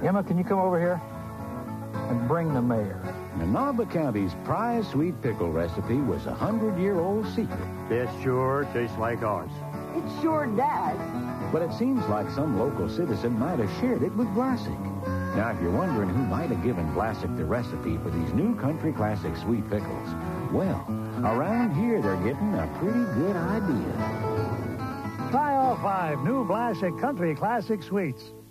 Emma, can you come over here and bring the mayor? Manawba County's prize sweet pickle recipe was a 100-year-old secret. This sure tastes like ours. It sure does. But it seems like some local citizen might have shared it with Vlasic. Now, if you're wondering who might have given Vlasic the recipe for these new country classic sweet pickles, well, around here they're getting a pretty good idea. Try all 5 new Vlasic Country Classic Sweets.